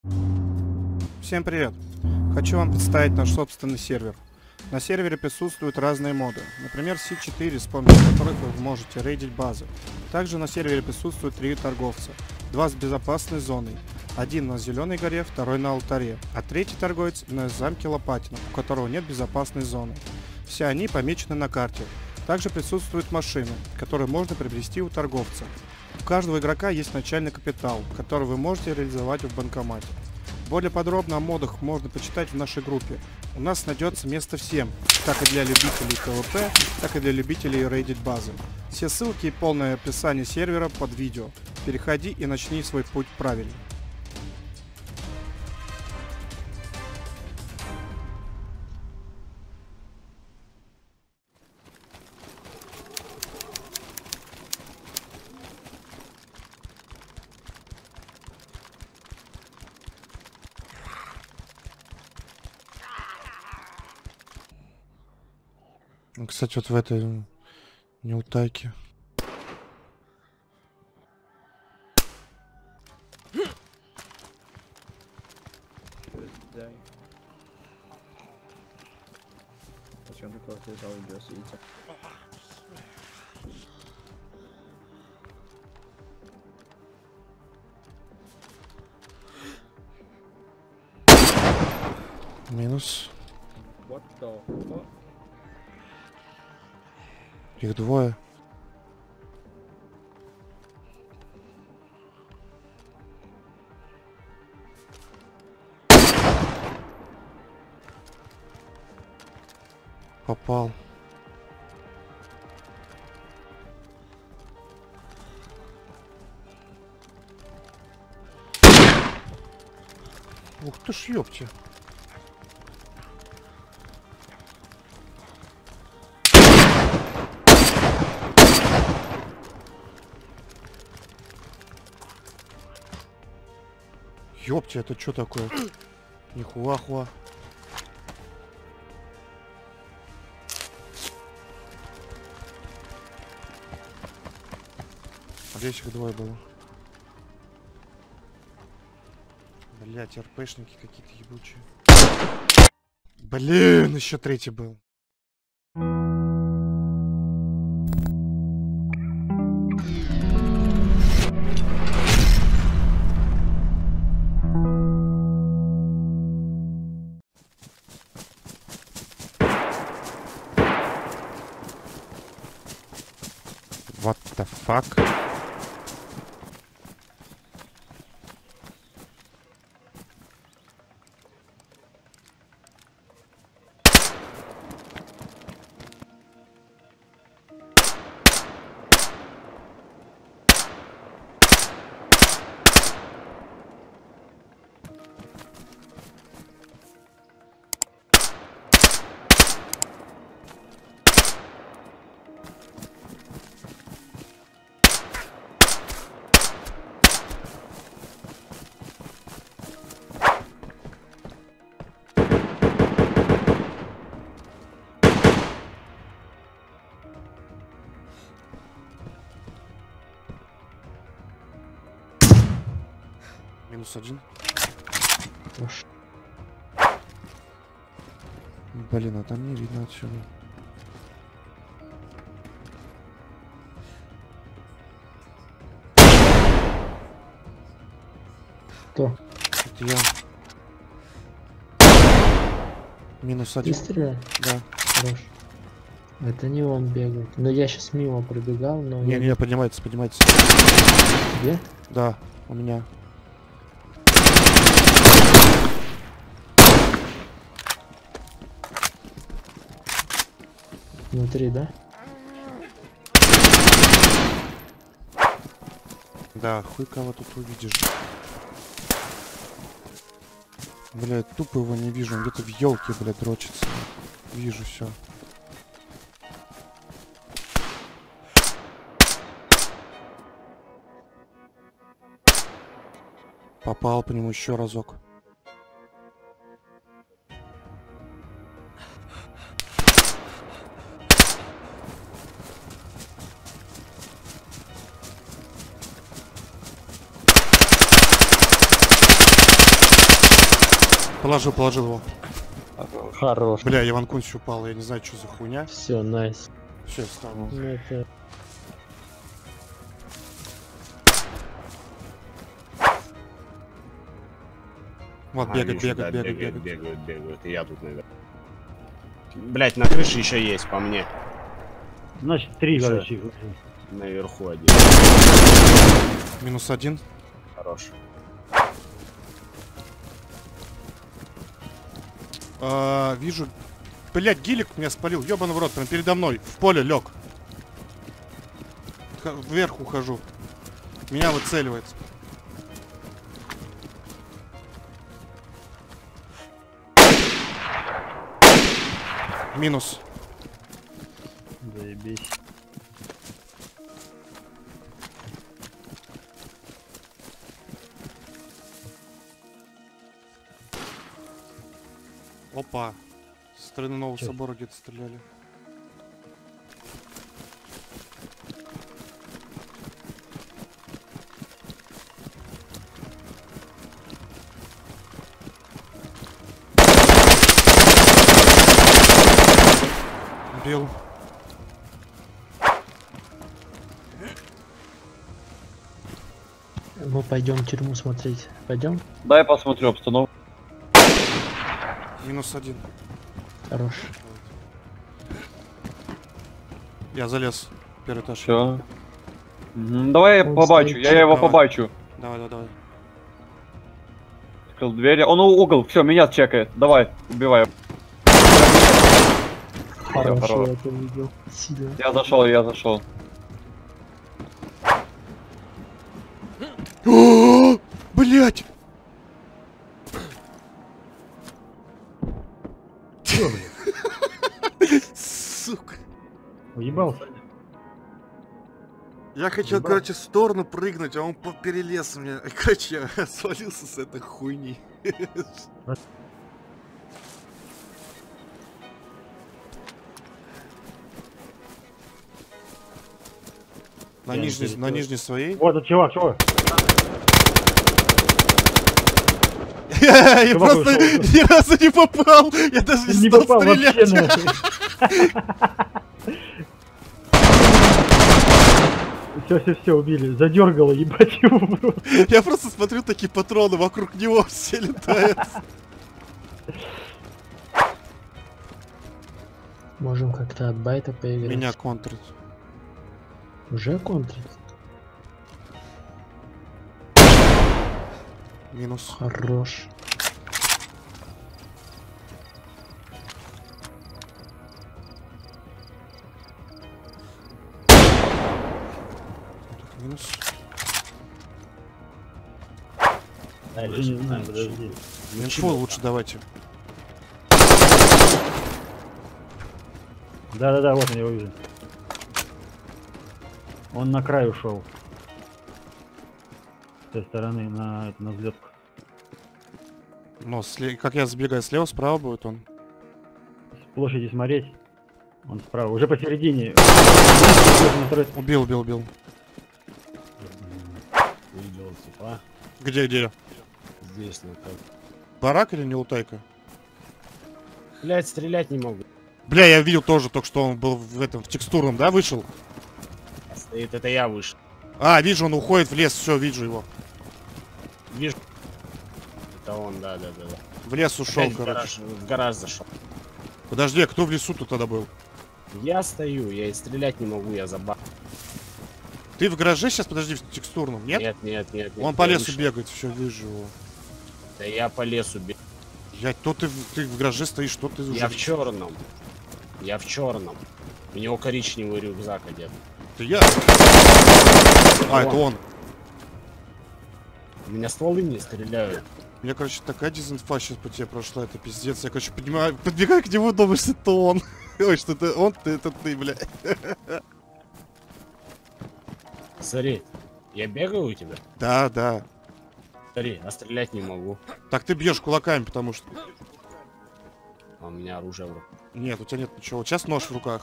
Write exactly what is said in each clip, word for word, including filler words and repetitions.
Всем привет! Хочу вам представить наш собственный сервер. На сервере присутствуют разные моды, например си четыре, с помощью которых вы можете рейдить базы. Также на сервере присутствуют три торговца, два с безопасной зоной, один на Зеленой горе, второй на Алтаре, а третий торговец на замке Лопатино, у которого нет безопасной зоны. Все они помечены на карте. Также присутствуют машины, которые можно приобрести у торговца. У каждого игрока есть начальный капитал, который вы можете реализовать в банкомате. Более подробно о модах можно почитать в нашей группе. У нас найдется место всем, как и для любителей пэ вэ пэ, так и для любителей рейдить базы. Все ссылки и полное описание сервера под видео. Переходи и начни свой путь правильно. Кстати, вот в этой неутайке. Минус. Их двое. Попал. Ух ты ж, ёпте. Ёпте, это что такое? Нихуахуа. Здесь их двое было. Блять, РПшники какие-то ебучие. Блин, еще третий был. What the fuck? Минус один. Уж. Блин, а там не видно отсюда. Кто? Это я. Минус один. Ты стрелял? Да. Хорош. Это не он бегает. Но я сейчас мимо пробегал, но... Не, я... не, поднимается, поднимается. Где? Да, у меня. Внутри, да? Да, хуй кого тут увидишь. Блядь, тупо его не вижу, он где-то в елке, блядь, дрочится. Вижу все. Попал по нему еще разок. Положил, положил его. Хорош. Бля, Иван Кунч упал, я не знаю, что за хуйня. Все, найс. Все, встал. Ну, это... Вот, А, бегает, вижу, бегает, да, бегает, бегают, бегает. бегают, бегают. И я тут, наверное. Блять, на крыше еще есть по мне. Значит, три, Всё. короче. Наверху один. Минус один. Хорош. А, вижу. Блять, гелик меня спалил, ёбаный в рот, прям передо мной. В поле лег. Вверх ухожу. Меня выцеливает. Минус. Заебись. Опа. Со стороны нового Чё? собора где-то стреляли. Бил. Мы пойдем тюрьму смотреть. Пойдем? Дай посмотрю обстановку. Минус один. Хорош. Я залез. Первый этаж. Все. Давай я Он побачу, стоит. я его Давай. побачу. Давай, давай, давай. Открыл двери. Он у угол, все, меня чекает. Давай, убивай. Хорош, хорош. я это видел. Сильно. Я зашел, я зашел. Блять! Чё, блин? Сука. Уебался? Я хотел, Ебать. короче, в сторону прыгнуть, а он по- перелез у меня. Короче, я свалился с этой хуйни. На Я нижней, на перестал. нижней своей. Вот, это чувак, чувак. Я Чувак просто ушел. ни разу не попал. Я даже не Не стал попал вообще, стрелять. Все, все, все, убили. Задергало, ебать его в рот. Я просто смотрю, такие патроны вокруг него все летают. Можем как-то от байта поиграть. Меня контрит. Уже контрит? Минус. Хорош. Минус. Уже не знаю, подожди. Инфу лучше давайте. Да-да-да, вот я его вижу. Он на край ушел. С той стороны на, это, на взлетку. Но сле- как я сбегаю слева, справа будет он. С площади смотреть. Он справа. Уже посередине. Убил, убил, убил. Видел, типа. Где, где? Здесь, ну как. Барак или не лутайка? Блять, стрелять не могу. Бля, я видел тоже, только что он был в этом, в текстурном, да, вышел? Стоит, это я вышел. А, вижу, он уходит в лес, все, вижу его. Вижу. Это он, да, да, да. да. В лес ушел, Опять в короче. гараж, в гараж зашел. Подожди, а кто в лесу тут тогда был? Я стою, я и стрелять не могу, я забал. Ты в гараже сейчас, подожди, в текстурном, нет? Нет, нет, нет. нет, Он по я лесу вышел. бегает, все, вижу его. Да я по лесу бегаю. Я, то ты, в- ты в гараже стоишь, что ты уже... Я в черном. Я в черном. У него коричневый рюкзак одет. Это я? А, это он. У меня стволы не стреляют. У меня, короче, такая дезинфа сейчас по тебе прошла, это пиздец. Я, короче, поднимаю, подбегаю к нему, думаю, что это он. Ой, что это он, ты, это ты, бля. Смотри, я бегаю у тебя. Да, да. Смотри, а стрелять не могу. Так ты бьешь кулаками, потому что... А у меня оружие в руках. Нет, у тебя нет ничего. Вот сейчас нож в руках.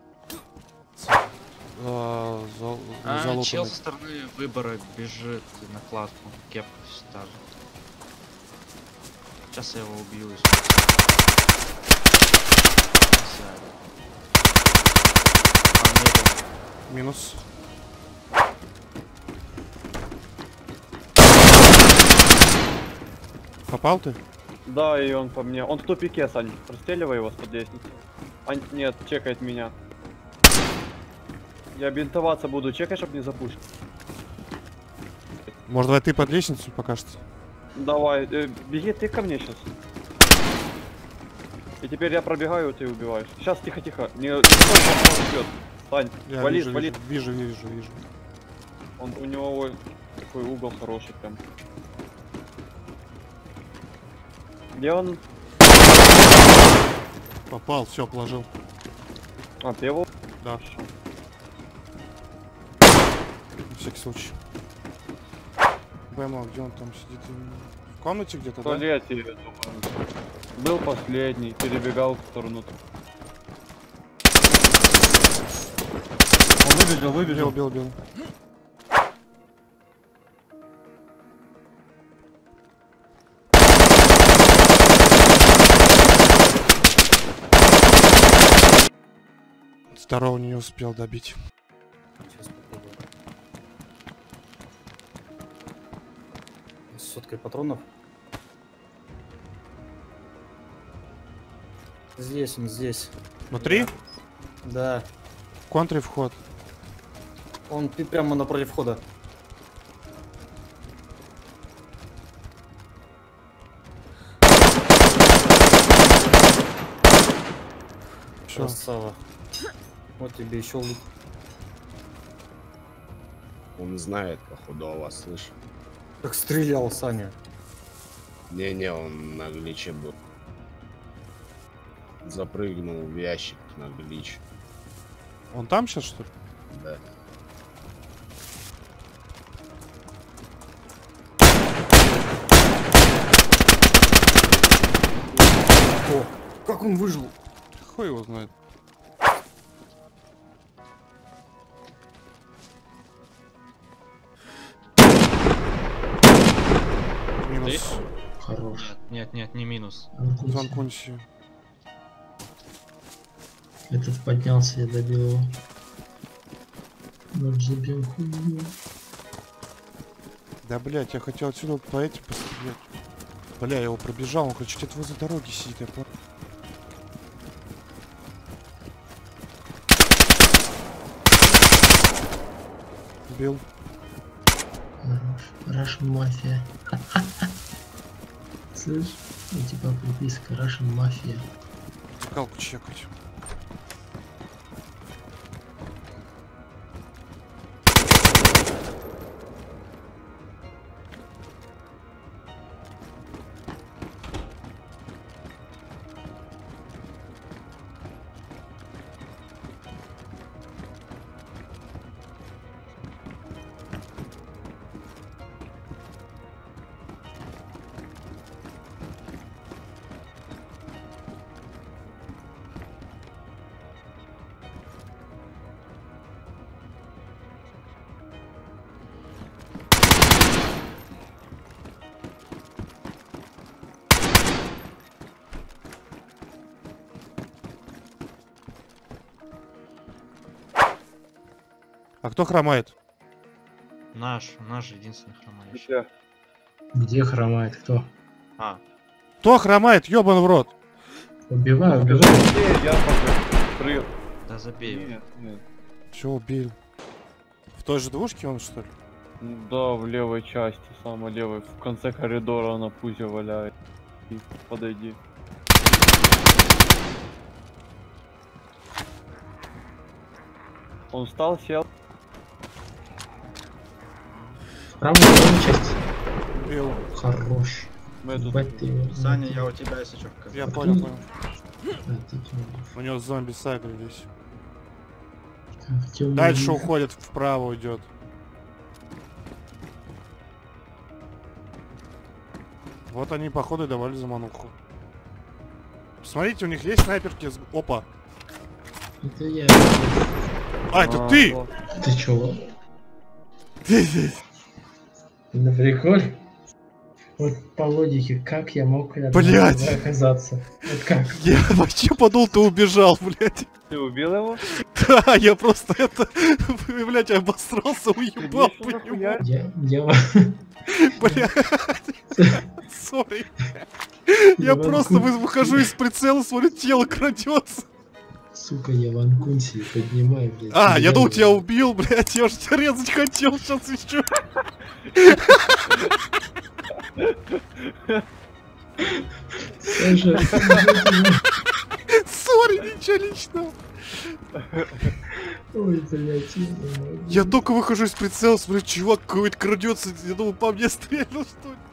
А, зал- А, залутанный. чел со стороны выбора бежит на кладку. Кепка всегда. Сейчас я его убью. и Сядет. А, нету. Минус. Попал ты? Да, и он по мне. Он в тупике, Сань. Простреливай его с под лестницы. А, нет, чекает меня. Я бинтоваться буду, чекай, чтобы не запушить. Может, давай ты под лестницу покажется? Давай, э, беги ты ко мне сейчас. И теперь я пробегаю, ты убиваешь. Сейчас, тихо-тихо. Не, не стой, он идет. Сань, Я валит, вижу, валит. вижу, вижу, вижу, вижу. Он, у него ой, такой угол хороший прям. Где он? Попал, все, положил. А, ты его? Да. На всякий случай. БМО, где он там сидит? В комнате где-то, В да? туалете, я думаю. Был последний, перебегал в сторону. Он выбежал, Бил, выбежал. бил, бил. Второго не успел добить. Сейчас попробую. С соткой патронов. Здесь он, здесь. Внутри? Да. В контре вход. Он пи- прямо напротив входа. Все. Красава. Вот тебе еще лук. Он знает, походу, о вас, слышь. Как стрелял, Саня. Не-не, он на гличе был. Запрыгнул в ящик на глич. Он там сейчас, что ли? Да. О, как он выжил? Хуй его знает. Минус. Хорош. Нет, нет, не минус. Анкунси. Занкунси. Этот поднялся, я добил его. Ноль забил хуйню. Да, блять, я хотел отсюда по этим пострелять. Бля, я его пробежал, он хоть где-то возле дороги сидит, я понял. Бил. Хорош. Russian Mafia. Слышь? У тебя приписка Russian Mafia. Калку чекать. А кто хромает? Наш, наш единственный хромающий. Где? Где хромает? Кто? А, Кто хромает? Ёбан в рот. Убиваю, Бежал убиваю. быстрее, я прыг. да забей. его. Нет, нет. Все, убил. В той же двушке он, что ли? Да, в левой части, самой левой, в конце коридора на пузе валяет. И подойди. Он встал, сел. Правую правую часть. Убил. Хорош. Мы тут... Ебать ты его. Саня, я у тебя, если что, покажу. Я А понял, кто? понял. А, ты тёмный. У него зомби сагры здесь. Так, тёмный Дальше мир. уходит, вправо идет. Вот они, походу, и давали замануху. Смотрите, у них есть снайперки с... Опа! Это я. А, это А, ты! вот. Ты чего? Ты здесь! На приколе? Вот по логике, как я мог рядом Блядь. с тобой оказаться? Вот как? Я вообще подумал, ты убежал, блядь. Ты убил его? Да, я просто это, блядь, обосрался, уебал Конечно, по нему. нахуя? Я, я, Блядь, сори. Я Я просто могу. вы- выхожу из прицела, смотрю, тело крадется. сука, я в Кунси поднимаю, блядь. А, я думал, реально. тебя убил, блядь, я же тебя резать хотел, сейчас еще. Саша, Сори, ничего личного. ой, блядь, я не могу. Я только выхожу из прицела, смотрю, чувак какой-то крадется, я думал, по мне стрелял, что ли.